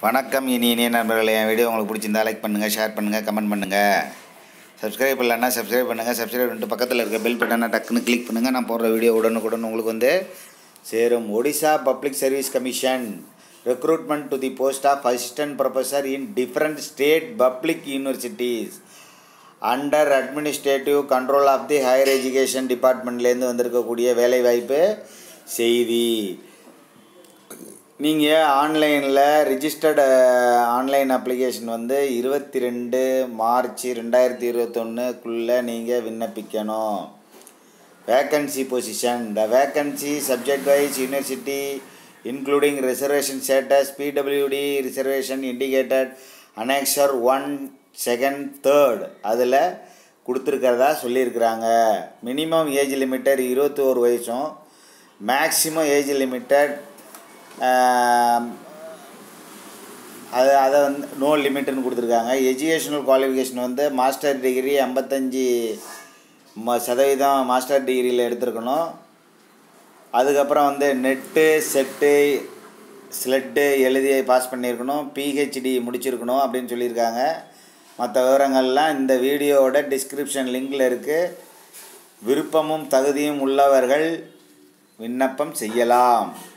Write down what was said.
வணக்கம் இனிய நண்பர்களே, என் வீடியோ உங்களுக்கு பிடிச்சிருந்தா லைக் பண்ணுங்கள், ஷேர் பண்ணுங்கள், கமெண்ட் பண்ணுங்கள். சப்ஸ்கிரைப் இல்லைன்னா சப்ஸ்கிரைப் பண்ணுங்கள். சப்ஸ்கிரைப் பண்ணிட்டு பக்கத்தில் இருக்க பெல் பட்டனை டக்குன்னு கிளிக் பண்ணுங்கள். நான் போடுற வீடியோ உடனுக்குடன் உங்களுக்கு சேரும். Odisha public service commission recruitment to the post of assistant professor in different state public universities under administrative control of the higher education டிபார்ட்மெண்ட்லேருந்து வந்திருக்கக்கூடிய வேலைவாய்ப்பு செய்தி. நீங்கள் ஆன்லைனில் ரிஜிஸ்டர்டு ஆன்லைன் அப்ளிகேஷன் 22 மார்ச் 2021க்குள்ளே நீங்கள் விண்ணப்பிக்கணும். Vacancy position. The vacancy subject wise university including reservation status PWD reservation indicated annexure 1, 2, 3 அதில் கொடுத்துருக்கிறதா சொல்லியிருக்கிறாங்க. மினிமம் ஏஜ் லிமிட்டட் 21 வயசும் மேக்ஸிமம் ஏஜ் லிமிட்டட் அதை நோ லிமிட்டுன்னு கொடுத்துருக்காங்க. Educational qualification master degree 55% master டிகிரியில் எடுத்துருக்கணும். அதுக்கப்புறம் நெட்டு ஸ்லெட்டு எழுதி பாஸ் பண்ணியிருக்கணும். PhD முடிச்சிருக்கணும் அப்படின்னு சொல்லியிருக்காங்க. மற்ற விவரங்கள்லாம் இந்த வீடியோவோட டிஸ்கிரிப்ஷன் லிங்கில் இருக்குது. விருப்பமும் தகுதியும் உள்ளவர்கள் விண்ணப்பம் செய்யலாம்.